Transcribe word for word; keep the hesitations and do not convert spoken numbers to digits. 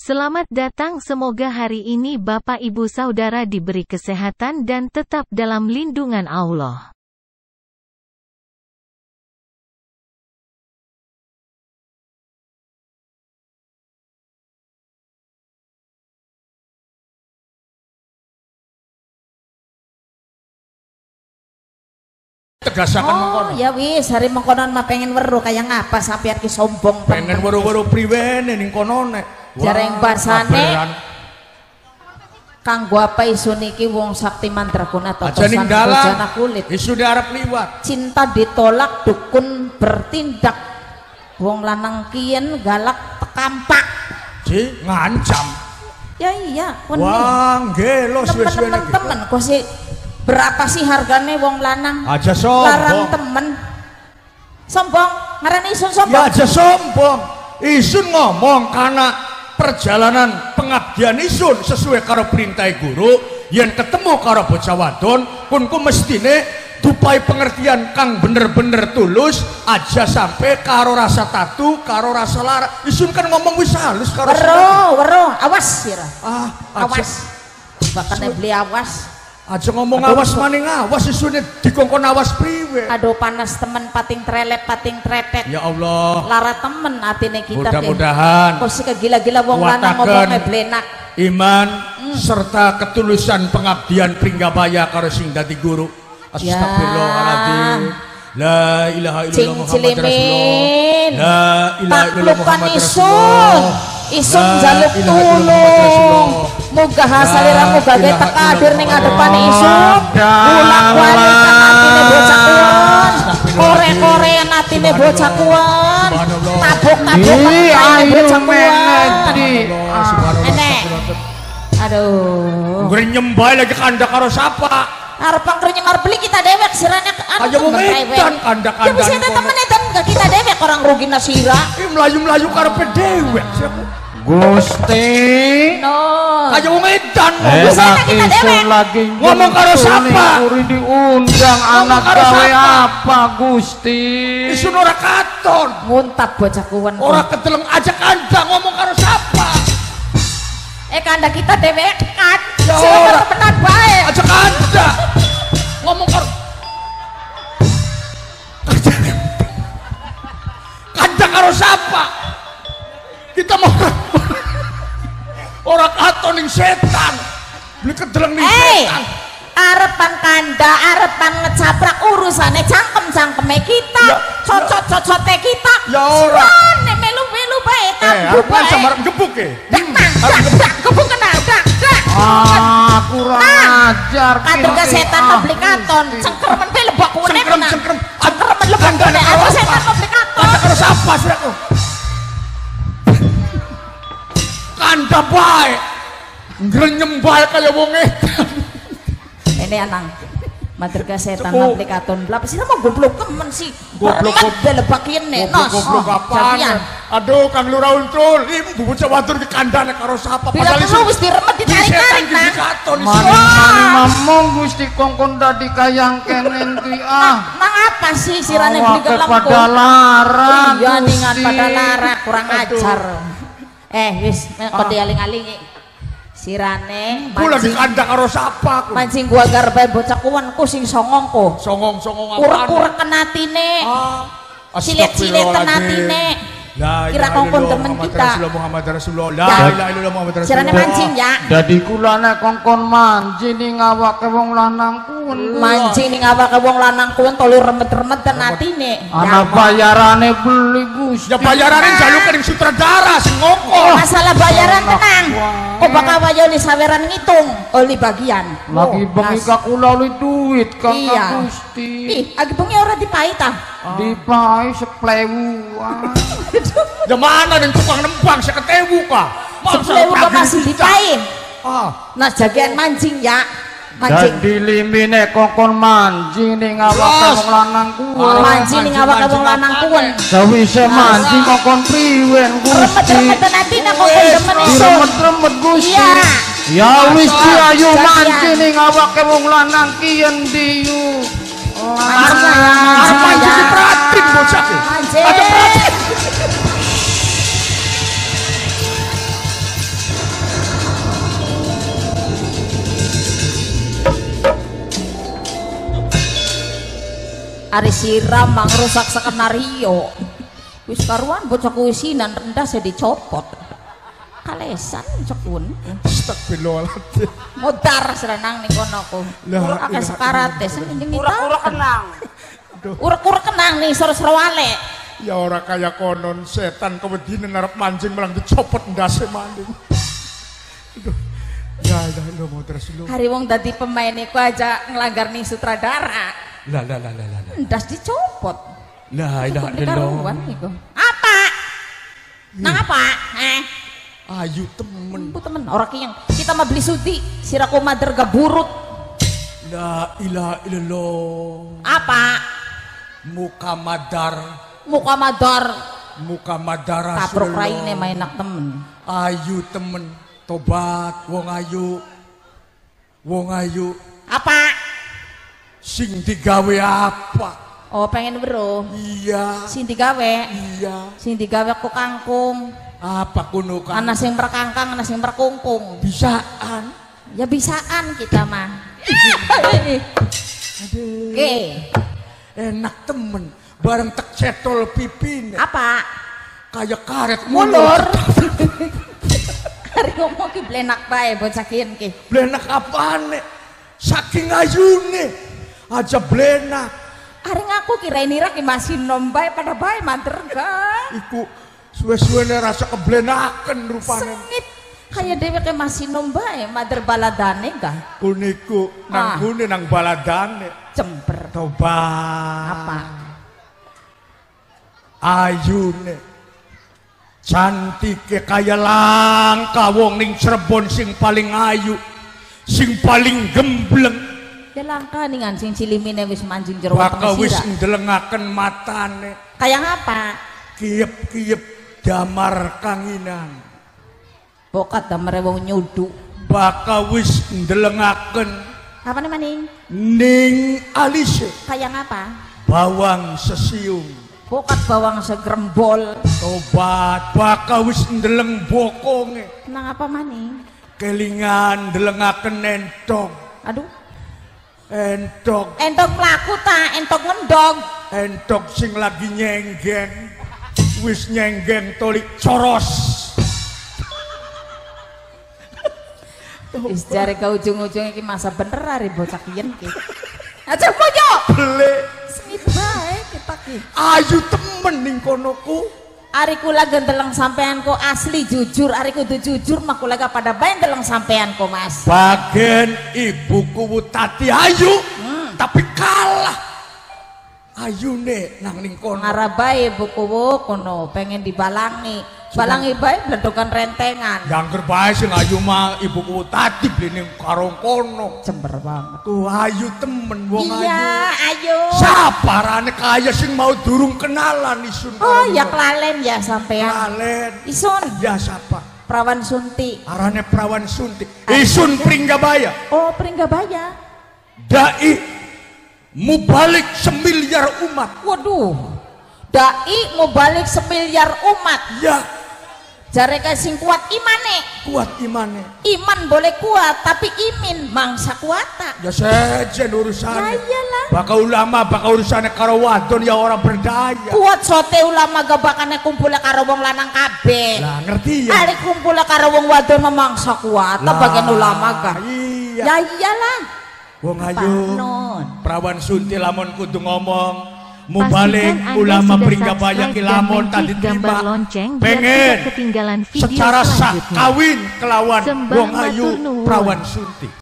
Selamat datang, semoga hari ini Bapak Ibu Saudara diberi kesehatan dan tetap dalam lindungan Allah. Tegasakan oh, mengkono. Ya wis, hari mengkonon mah pengen weruh kaya ngapa sampeyan ki sombong. Pengen weruh-weruh priwene ning kono nek. Jareng basane. Kanggo apa isu niki wong sakti mandraguna totosan bojana kulit. Isu arep liwat. Cinta ditolak, dukun bertindak. Wong lanang kiyen galak tekampak. Ji ngancam. Ya iya, weni. Wah, nggih lho suwe-suwe iki. Temen kok sih berapa sih harganya wong lanang? Aja sombong. Larang temen. Sombong, ngarani isun sombong. Ya aja sombong. Isun ngomong karena perjalanan pengabdian isun sesuai karo perintah guru yang ketemu karo bocah wadon pun ku mestine dupai pengertian kang bener-bener tulus aja sampai karo rasa tatu karo rasa lara. Isun kan ngomong wis halus karo wero wero awas sira. Ah, awas bakane beli awas aja ngomong aduh, awas maning awas isune dikongkon awas priwe. Aduh panas temen pating trelet pating tretet. Ya Allah. Lara temen atine kita. Mudah-mudahan. Kok sih kegila-gila wong lanang ngomongnya blenak. Iman hmm. serta ketulusan pengabdian Pringgabaya karo sing dadi guru. Astagfirullahaladzim. La ilaha illallah Muhammad Rasulullah. La ilaha illallah Muhammad Rasulullah. Isun jaluk tulung. Muga hasaliramu bagai teka hadir ning ngadepane isun. Bolak-balik atine bocah kuon. Korek-korean atine bocah kuon. Tabuk-tabuk atine bocah kuon. Enek. Aduh. Ngre nyembah lagi kandak karo sapa? Arep pangkrunya arep beli kita dewek sirane anu aja wong edan kandak-kandak. Ya bisa temen edan enggak kita dewek orang rugi nasira. Ih melayu-melayu karepe dewek siapa? Gusti. No. Aja wong edan bisa kita dewek. Lagi ngomong karo sapa? Uri diundang anak gawe apa Gusti? Isun ora katon. Muntap bocah kuwen. Ora kedeleng aja kandak ngomong karo sapa? Eh kandak kita dewek kan. Ya ora benar bae. Aja kandak. Ngomong karo kandak karo sapa? Kita mau orang katon ning setan. Beli kedeleng ning setan. Arepan kanda, arepan ngecaprak urusane cangkem-cangkeme kita. Cocot-cocote kita. Ya ora. Nek melu-melu bae tambu bae. Eh, samar gebuk e. Gebuk kena, dak, dak. Ah, kurang ajar. Kader ke setan membeli katon. Cengkermen bae lebok kuwe. Cengkrem, cengkrem. Cengkermen lebok kuwe. Aku setan membeli katon. Ada karo sapa sih aku? Kanda bae. Ngrenyem bae kaya wong edan. Ini anang materga setan membeli katon. Lah sih mau goblok temen sih. Goblok goblok lebak kene. Nos. Goblok apaan? Aduh Kang Lurah Ultul, ibu bocah wadur di kandane karo sapa? Bila perlu wis diremet ditarik-tarik nang. Mani-mani mamong Gusti kongkon dadi kayang kenen ki ah. Nang apa sih sirane beli ke lempo? Pada larang. Iya ningan pada larang kurang ajar. Eh wis kok dialing-alingi. Sirane kula dikandak karo sapa aku? Mancing gua garbae bocah kuwen ku sing songong ku. Songong-songong apaan? Urek-urek kenatine. Ah. Cilet-cilet kenatine. Kira kongkon temen kita. Muhammad Rasulullah. La ilaha illallah Muhammad Rasulullah. Sirane mancing ya. Dadi kula nek kongkon manji ning awake wong lanang kuwen. Mancing ning awake wong lanang kuwen tolu remet-remet tenatine. Ana bayarane beli Gusti. Ya bayarane jaluk ning sutradara sing ngoko. Masalah bayaran tenang. Kok bakal wayoni saweran ngitung oli bagian. Lagi bengi ka kula li duit Kang Gusti. Ih, agi bengi ora dipai ta? Dipai seplewuan. Ya mana ning tukang nembang seket ewu ka? Sepuluh kok masih dipai. Ah, nah jagian mancing ya. Mancing. Dadi limine kongkon mancing ning awake wong lanang kuwen. Mancing ning awake wong lanang kuwen. Sawise mancing kongkon priwen Gusti. Remet-remet atine kongkon demen isun. Remet-remet Gusti. Ya wis ayo mancing ning awake wong lanang ki endi yu. mancing pratin bocah ki. Ada pratin. Ari siram mang rusak skenario. Wis karuan bocah kuisinan rendah saya dicopot. Kalesan cekun. Astagfirullahaladzim. Modar serenang ning kono ku. Ora akeh sekarate sing jeneng Ura-ura kenang. Urek-urek kenang nih sore-sore wale. Ya ora kaya konon setan kewedine arep mancing malah dicopot ndase maning. Aduh. Ya ya lo mau terus lu. Hari wong dadi pemain iku aja ngelanggar nih sutradara. Lah lah lah lah lah. Ndas dicopot. Lah ilah ilah. Apa? Nang apa? Eh. Ayu temen. Bu temen orang yang kita mah beli sudi siraku mader gaburut. La ilaha illallah. Apa? Muka madar. Muka madar. Muka madar. Tabrok raine mainak temen. Ayu temen. Tobat wong ayu. Wong ayu. Apa? Sing digawe apa? Oh pengen bro. Iya. Sing digawe. Iya. Sing digawe ku kangkung. Apa kuno kan? Ana sing merkangkang, ana sing merkungkung. Bisaan. Ya bisaan kita mah. Aduh. Oke. Enak temen. Bareng tek cetol pipin. Apa? Kayak karet Mulur. Hari ngomong ki blenak bae bocah kieu ki. Blenak apaan nek? Saking ayune aja blenak. Hari ngaku kirain ira ki masih nom bae pada bae manter ga. Iku suwe-suwene rasa keblenaken rupane. Sengit. Kayak dewe ke masih nom bae mader baladane ga. Kuniku nang gune Ah. nang baladane. Cemper. Tobat. Apa? Ayune cantike kaya langka wong ning Cirebon sing paling ayu, sing paling gembleng. Ya langka ningan sing cilimine wis manjing jero Baka weteng wis sira. ndelengaken matane. Kayak apa? Kiep-kiep damar kanginan. Bokat damare wong nyudu. Baka wis ndelengaken Apa nih maning? ning alise Kayak apa? bawang sesiung. Bokat bawang segrembol. Tobat baka wis ndeleng bokonge. Nang apa maning? Kelingan ndelengaken entok. Aduh. Entok, Entok pelaku ta, entok ngendog. entok sing lagi nyenggeng. Wis nyenggeng tolik coros. Wis jare ke ujung-ujung iki masa bener ari bocah kiyen ki. Aja boyo. Bele Sengit bae kita ki. ayu temen ning kono ku. Ari kula gendeleng sampean ko asli jujur, ari kudu jujur mah kula ga pada bae ndeleng sampean ko Mas. Bagian ibuku Tati ayu, Hmm. tapi kalah. Ayune nang ning kono. Ngara bae buku kono pengen dibalangi. Balangi bae blendokan rentengan. Yang bae sing ayu mah ibuku Tati beli ning karo kono. Cember banget. Tuh ayu temen wong ayu. Iya, ayo. Saparane kaya sing mau durung kenalan isun. Oh, ya kelalen ya sampean. Kalen. Isun, Ya sapa? perawan sunti. Arane perawan suntik. Isun Pringgabaya. Oh, Pringgabaya. Dai mubalik semiliar umat. Waduh. Dai mau balik semiliar umat. Ya Jare ka sing kuat imane. kuat imane. Iman boleh kuat, tapi imin mangsa kuata. Ya sejen urusannya. Ya iyalah. Baka ulama, baka urusannya karo wadon ya orang berdaya. Kuat sote ulama gabakane kumpul karo wong lanang kabeh. Lah ngerti ya? Ari kumpul karo wong wadon memangsa kuata bagian ulama ga. Iya. Ya iyalah. Wong ayu. Panon. Perawan sunti lamun kudu ngomong. Mau Pastikan balik Anda ulama sudah Pringgabaya subscribe ki dan lamun mencik tadi gambar terima. lonceng biar Pengen tidak ketinggalan video secara sah selanjutnya. kawin kelawan Sembah wong ayu matur nuwun. perawan sunti.